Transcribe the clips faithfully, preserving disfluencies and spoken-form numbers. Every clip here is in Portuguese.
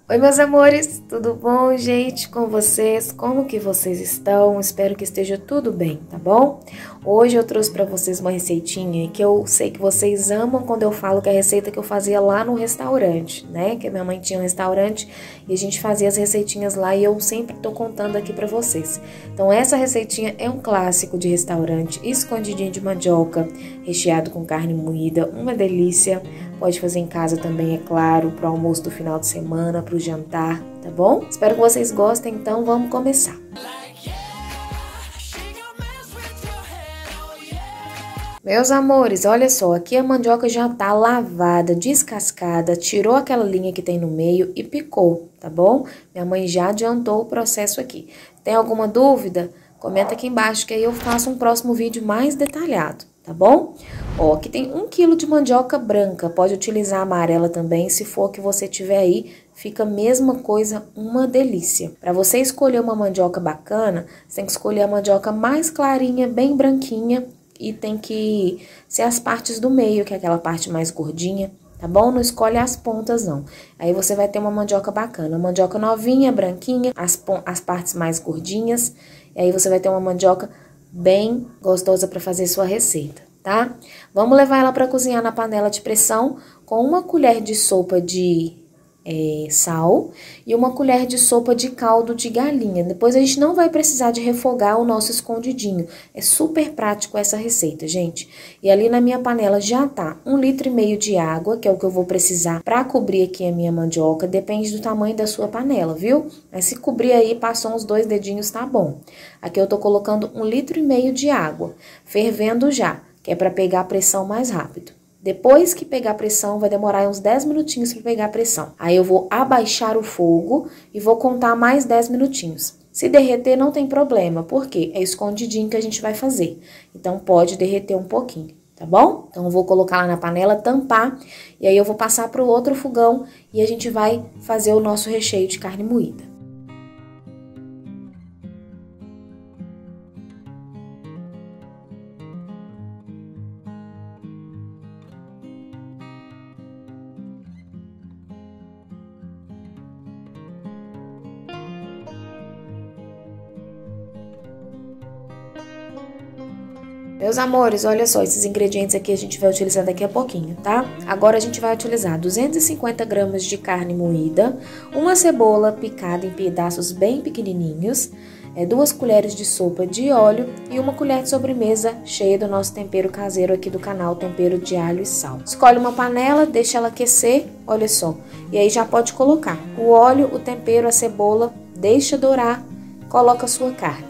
Oi, meus amores, tudo bom, gente, com vocês? Como que vocês estão? Espero que esteja tudo bem, tá bom? Hoje eu trouxe pra vocês uma receitinha que eu sei que vocês amam quando eu falo que é a receita que eu fazia lá no restaurante, né? Que a minha mãe tinha um restaurante e a gente fazia as receitinhas lá e eu sempre tô contando aqui pra vocês. Então essa receitinha é um clássico de restaurante, escondidinho de mandioca, recheado com carne moída, uma delícia. Pode fazer em casa também, é claro, para o almoço do final de semana, para o jantar, tá bom? Espero que vocês gostem, então vamos começar. Meus amores, olha só, aqui a mandioca já tá lavada, descascada, tirou aquela linha que tem no meio e picou, tá bom? Minha mãe já adiantou o processo aqui. Tem alguma dúvida? Comenta aqui embaixo que aí eu faço um próximo vídeo mais detalhado, tá bom? Ó, aqui tem um quilo de mandioca branca, pode utilizar a amarela também, se for que você tiver aí, fica a mesma coisa, uma delícia. Para você escolher uma mandioca bacana, você tem que escolher a mandioca mais clarinha, bem branquinha, e tem que ser as partes do meio, que é aquela parte mais gordinha, tá bom? Não escolhe as pontas, não. Aí você vai ter uma mandioca bacana, uma mandioca novinha, branquinha, as, as partes mais gordinhas, e aí você vai ter uma mandioca bem gostosa para fazer sua receita, tá? Vamos levar ela para cozinhar na panela de pressão com uma colher de sopa de é, sal e uma colher de sopa de caldo de galinha. Depois a gente não vai precisar de refogar o nosso escondidinho. É super prático essa receita, gente. E ali na minha panela já tá um litro e meio de água, que é o que eu vou precisar para cobrir aqui a minha mandioca. Depende do tamanho da sua panela, viu? Mas se cobrir aí, passou uns dois dedinhos, tá bom. Aqui eu tô colocando um litro e meio de água, fervendo já, que é para pegar a pressão mais rápido. Depois que pegar a pressão, vai demorar uns dez minutinhos para pegar a pressão. Aí eu vou abaixar o fogo e vou contar mais dez minutinhos. Se derreter, não tem problema, porque é escondidinho que a gente vai fazer. Então, pode derreter um pouquinho, tá bom? Então, eu vou colocar lá na panela, tampar, e aí eu vou passar para o outro fogão e a gente vai fazer o nosso recheio de carne moída. Meus amores, olha só, esses ingredientes aqui a gente vai utilizar daqui a pouquinho, tá? Agora a gente vai utilizar duzentos e cinquenta gramas de carne moída, uma cebola picada em pedaços bem pequenininhos, é, duas colheres de sopa de óleo e uma colher de sobremesa cheia do nosso tempero caseiro aqui do canal, tempero de alho e sal. Escolhe uma panela, deixa ela aquecer, olha só, e aí já pode colocar o óleo, o tempero, a cebola, deixa dourar, coloca a sua carne.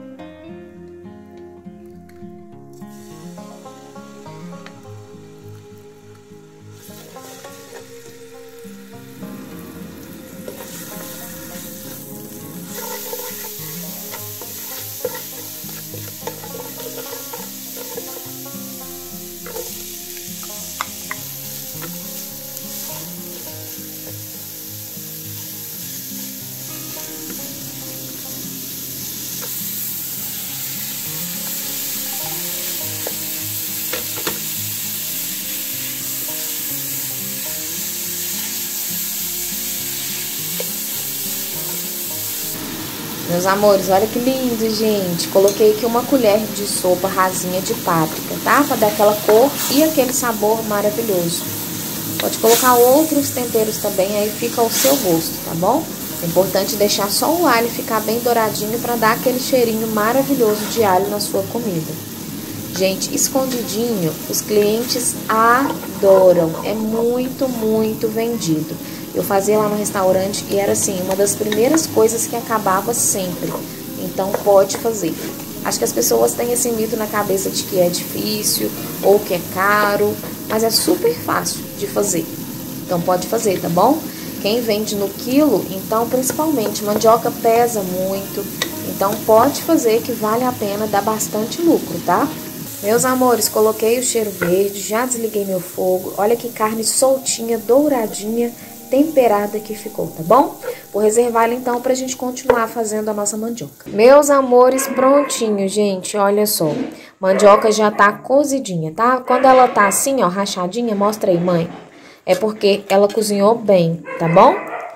Meus amores, olha que lindo, gente. Coloquei aqui uma colher de sopa rasinha de páprica, tá? Pra dar aquela cor e aquele sabor maravilhoso. Pode colocar outros temperos também, aí fica ao seu gosto, tá bom? É importante deixar só o alho ficar bem douradinho pra dar aquele cheirinho maravilhoso de alho na sua comida. Gente, escondidinho, os clientes adoram. É muito, muito vendido. Eu fazia lá no restaurante e era assim, uma das primeiras coisas que acabava sempre. Então, pode fazer. Acho que as pessoas têm esse mito na cabeça de que é difícil ou que é caro, mas é super fácil de fazer. Então, pode fazer, tá bom? Quem vende no quilo, então, principalmente, mandioca pesa muito. Então, pode fazer que vale a pena, dá bastante lucro, tá? Meus amores, coloquei o cheiro verde, já desliguei meu fogo. Olha que carne soltinha, douradinha, temperada que ficou, tá bom? Vou reservar ela então pra gente continuar fazendo a nossa mandioca. Meus amores, prontinho, gente, olha só. Mandioca já tá cozidinha, tá? Quando ela tá assim, ó, rachadinha, mostra aí, mãe. É porque ela cozinhou bem, tá bom?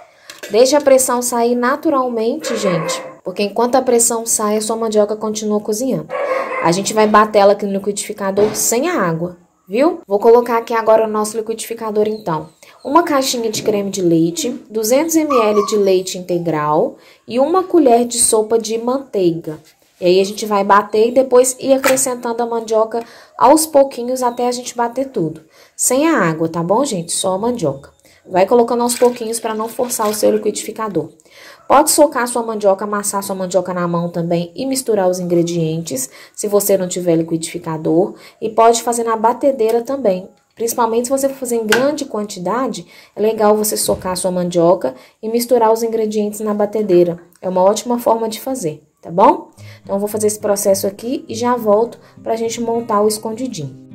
Deixa a pressão sair naturalmente, gente, porque enquanto a pressão sai, a sua mandioca continua cozinhando. A gente vai bater ela aqui no liquidificador sem a água, viu? Vou colocar aqui agora o nosso liquidificador, então. Uma caixinha de creme de leite, duzentos mililitros de leite integral e uma colher de sopa de manteiga. E aí a gente vai bater e depois ir acrescentando a mandioca aos pouquinhos até a gente bater tudo. Sem a água, tá bom, gente? Só a mandioca. Vai colocando aos pouquinhos para não forçar o seu liquidificador. Pode socar sua mandioca, amassar sua mandioca na mão também e misturar os ingredientes, se você não tiver liquidificador. E pode fazer na batedeira também. Principalmente se você for fazer em grande quantidade, é legal você socar sua mandioca e misturar os ingredientes na batedeira. É uma ótima forma de fazer, tá bom? Então, eu vou fazer esse processo aqui e já volto pra gente montar o escondidinho.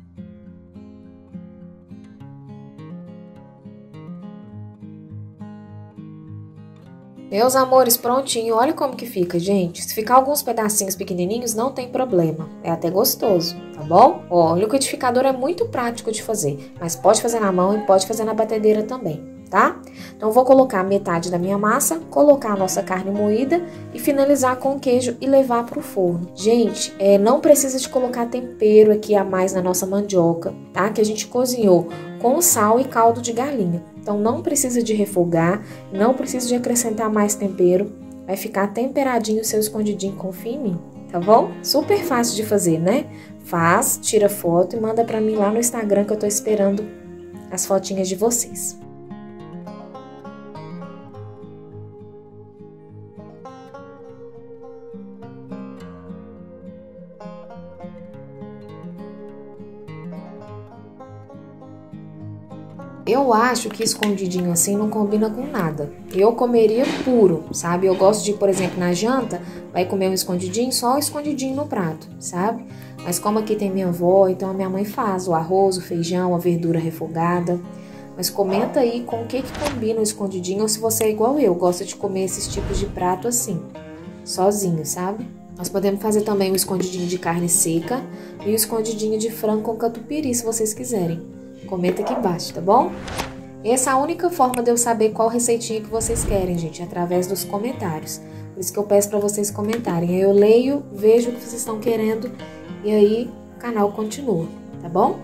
Meus amores, prontinho. Olha como que fica, gente. Se ficar alguns pedacinhos pequenininhos, não tem problema. É até gostoso, tá bom? Ó, o liquidificador é muito prático de fazer, mas pode fazer na mão e pode fazer na batedeira também, tá? Então, eu vou colocar metade da minha massa, colocar a nossa carne moída e finalizar com o queijo e levar pro forno. Gente, é, não precisa de colocar tempero aqui a mais na nossa mandioca, tá? Que a gente cozinhou com sal e caldo de galinha. Então, não precisa de refogar, não precisa de acrescentar mais tempero. Vai ficar temperadinho o seu escondidinho, confia em mim, tá bom? Super fácil de fazer, né? Faz, tira foto e manda pra mim lá no Instagram que eu tô esperando as fotinhas de vocês. Eu acho que escondidinho assim não combina com nada. Eu comeria puro, sabe? Eu gosto de, por exemplo, na janta, vai comer um escondidinho, só o escondidinho no prato, sabe? Mas como aqui tem minha avó, então a minha mãe faz o arroz, o feijão, a verdura refogada. Mas comenta aí com o que que combina o escondidinho, ou se você é igual eu, gosta de comer esses tipos de prato assim, sozinho, sabe? Nós podemos fazer também o escondidinho de carne seca e o escondidinho de frango com catupiry, se vocês quiserem. Comenta aqui embaixo, tá bom? Essa é a única forma de eu saber qual receitinha que vocês querem, gente, através dos comentários. Por isso que eu peço pra vocês comentarem. Aí eu leio, vejo o que vocês estão querendo e aí o canal continua, tá bom?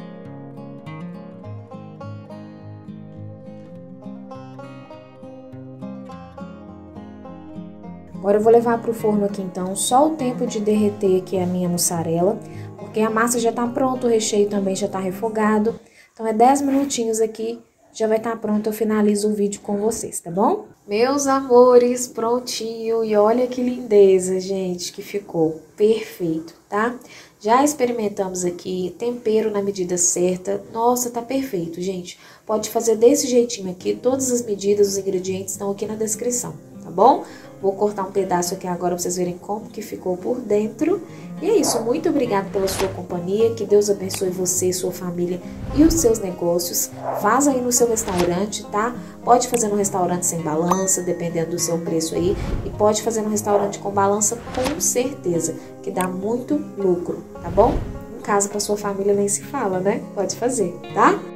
Agora eu vou levar pro forno aqui então, só o tempo de derreter aqui a minha mussarela, porque a massa já tá pronta, o recheio também já tá refogado. Então, é dez minutinhos aqui, já vai estar pronto, eu finalizo o vídeo com vocês, tá bom? Meus amores, prontinho, e olha que lindeza, gente, que ficou perfeito, tá? Já experimentamos aqui, tempero na medida certa, nossa, tá perfeito, gente. Pode fazer desse jeitinho aqui, todas as medidas, os ingredientes estão aqui na descrição, tá bom? Vou cortar um pedaço aqui agora pra vocês verem como que ficou por dentro. E é isso, muito obrigada pela sua companhia, que Deus abençoe você, sua família e os seus negócios. Faz aí no seu restaurante, tá? Pode fazer no restaurante sem balança, dependendo do seu preço aí. E pode fazer no restaurante com balança, com certeza, que dá muito lucro, tá bom? Em casa pra sua família nem se fala, né? Pode fazer, tá?